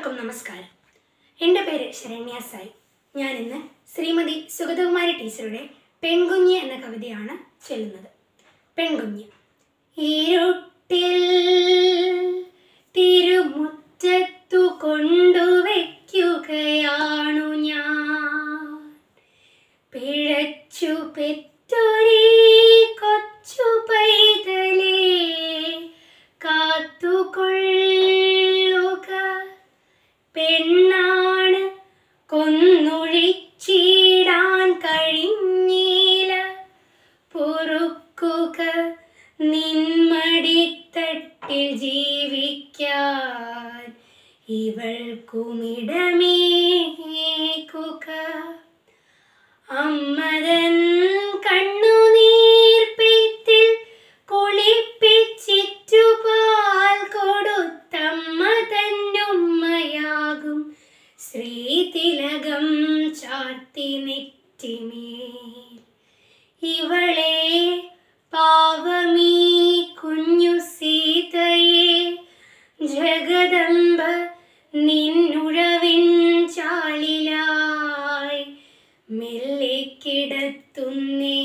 എല്ലാവർക്കും നമസ്കാരം. എൻ്റെ പേര് ശരണ്യ സായി. ഞാനിന്ന് ശ്രീമതി സുഗതകുമാരി ടീച്ചറുടെ പെൺകുഞ്ഞ് എന്ന കവിതയാണ് ചൊല്ലുന്നത്. പെൺകുഞ്ഞ്. ഇരുട്ടിൽ തിരുമുറ്റത്തു കൊണ്ടുവയ്ക്കുകയാണു ഞാൻ, പിഴച്ചു പെറ്റൊരീ കൊച്ചു പൈതലേ, കാത്തുകൊള്ളുക. പെണ്ണാണ് കൊന്നൊഴിച്ചിടാൻ കഴിഞ്ഞില്ല, പൊറുക്കുക. നിന്മടിത്തട്ടിൽ ജീവിക്കാൻ ഇവൾക്കുമിടമേകുക. അമ്മതൻ കണ്ണുനീർ പെയ്ത്തിൽ കുളിപ്പിച്ചിറ്റുപാൽ കൊടുത്തമ്മ തന്നുമ്മയാകും ശ്രീതിലകം ചാർത്തി നെറ്റിമേൽ. ഇവളെ പാവമീ കുഞ്ഞു സീതയെ ജഗദംബ നിന്നുഴവിൻ ചാലിലായി മെല്ലെ കിടത്തുന്നേ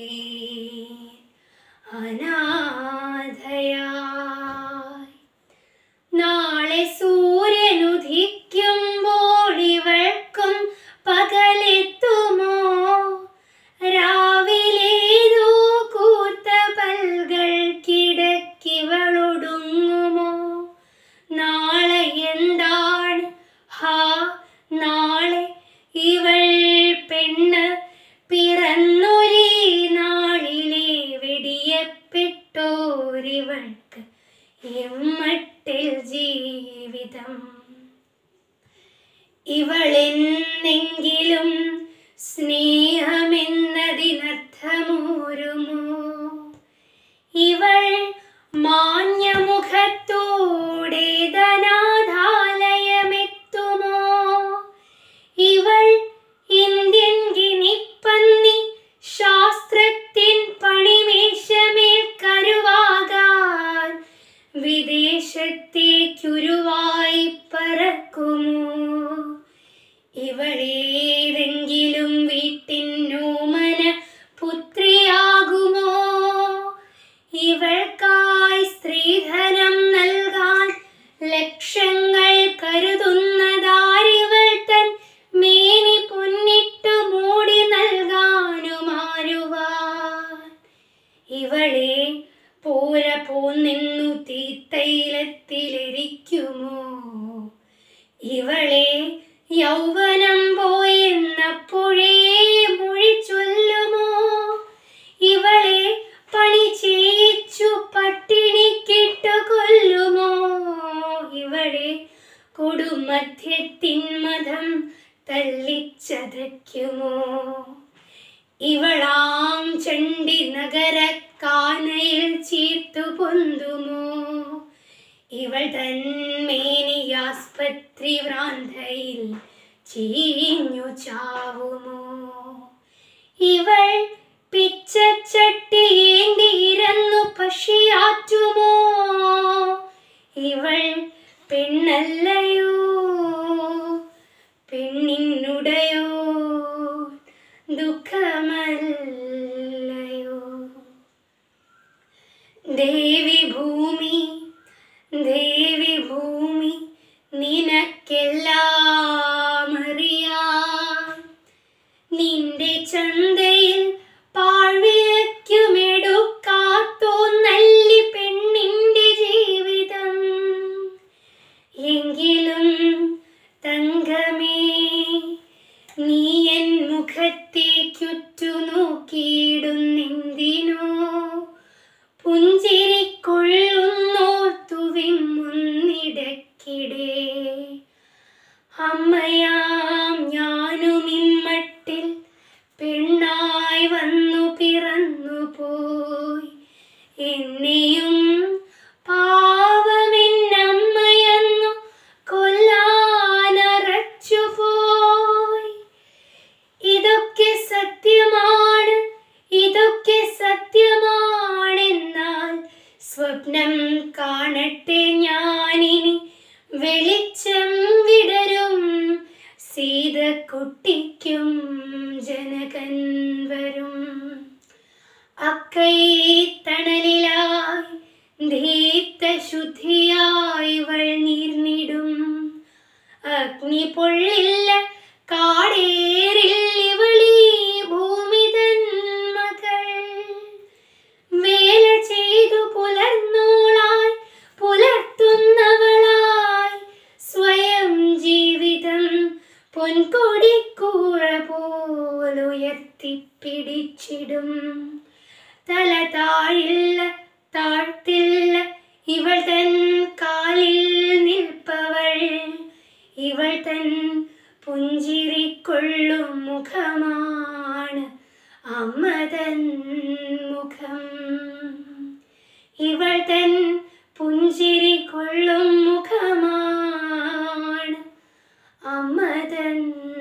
അനാഥയായി. നാളെ സൂര്യനുദിക്കുമ്പോൾ ഇവൾക്കും പകലെത്തുമോ? രാവിലേതോ കൂർത്ത പൽകൾക്കിടക്കിവളൊടുങ്ങുമോ? നാളെ എന്താണ് നാളെ? ഇവൾ പെണ്ണ് പിറന്നൊരീ നാളിലെ വെടിയപ്പെട്ടോരിവൾക്ക് എമ്മട്ടിൽ ജീവിതം. ഇവളെന്നെങ്കിലും സ്നേഹമെന്നതിനർത്ഥമോരുമോ? ഇവൾ മാന്യമുഖത്തോടെ ധനാഥാലയമെത്തുമോ? ഇവൾ ഇന്ത്യൻ ഗിനിപ്പന്നി ശാസ്ത്രത്തിൻ പണിമേശമേൽ കരുവാകാൻ വിദേശത്തേക്കുരുവായി പറക്കുമോ? ഇവളേതെങ്കിലും വീട്ടിന്നോമന പുത്രിയാകുമോ? ഇവൾക്കായി സ്ത്രീധനം നൽകാൻ ലക്ഷങ്ങൾ കരുതുന്നതാരിവൾ തൻ മേനി പൊന്നിട്ടു മൂടി നൽകാനുമാരുവാൻ. ഇവളെ പോര പോന്നെന്നു തീത്തൈലത്തിലിരിക്കുമോ? ഇവളെ യൗവനം പോയെന്നപ്പോഴേ മൊഴി ചൊല്ലുമോ? ഇവളെ പണി ചെയ്യിച്ചു പട്ടിണിക്കിട്ടു കൊല്ലുമോ? ഇവളെ കൊടുമധ്യത്തിൻ മതം തല്ലിച്ചതയ്ക്കുമോ? ഇവളാം ചണ്ഡി നഗരക്കാനയിൽ ചീർത്തു പൊന്തുമോ? ഇവൾ തന്മേനിയാസ്പത്രി ഭ്രാന്തയിൽ ചീഞ്ഞു ചാവുമോ? ഇവൾ പിച്ചച്ചട്ടിയേന്തിയിരുന്നു പക്ഷിയാറ്റുമോ? ഇവൾ പെണ്ണല്ലയോ, പെണ്ണിനുടയോ ദുഃഖമല്ലയോ? ദേവി ഭൂമി, ദേവി ഭൂമി, നിനക്കെല്ലാം അറിയാം. നിന്റെ ചന്തയിൽ പാഴ്വിലയ്ക്കുമെടുക്കാത്തോ നല്ലി പെണ്ണിന്റെ ജീവിതം. എങ്കിലും തങ്കമേ, നീ എൻ മുഖത്തേക്കുറ്റു നോക്കിയിടുന്നെന്തിനോ? പുഞ്ചിരിക്കൊള്ളുന്നോർത്തു വിമ്മുന്നിടക്കിടെ. അമ്മയാം ഞാനും ഇമ്മട്ടിൽ പെണ്ണായി വന്നു പിറന്നു പോയി. എന്നെയും പാവമെന്നമ്മയെന്നു കൊല്ലാനറച്ചു പോയി. ഇതൊക്കെ സത്യമാണ്, ഇതൊക്കെ സത്യമാണെന്നാൽ സ്വപ്നം കാണട്ടെ ഞാനിനി വെളിച്ചം കുട്ടിക്കും ജനകൻ വരും. അക്കൈ തണലിലായി ദീപ്തശുദ്ധിയായി വൾനീർന്നിടും. അഗ്നി പൊള്ളില്ല കാടേറില്ലിവളീ ഭൂമിതൻ മകൾ. വേല ചെയ്തു പുലർന്നോളായി പുലർത്തുന്നവളായി സ്വയം ജീവിതം പൊൻകൊടിക്കൂറ പോലുയർത്തിപ്പിടിച്ചിടും. തല താഴില്ല താഴ്ത്തില്ല ഇവൾ തൻ കാലിൽ നിൽപ്പവൾ. ഇവൾ തൻ പുഞ്ചിരിക്കൊള്ളും മുഖമാണ് അമ്മ തൻ മുഖം. ഇവൾ തൻ പുഞ്ചിരിക്കൊള്ളും മുഖമാണ് അമ്മ തൻ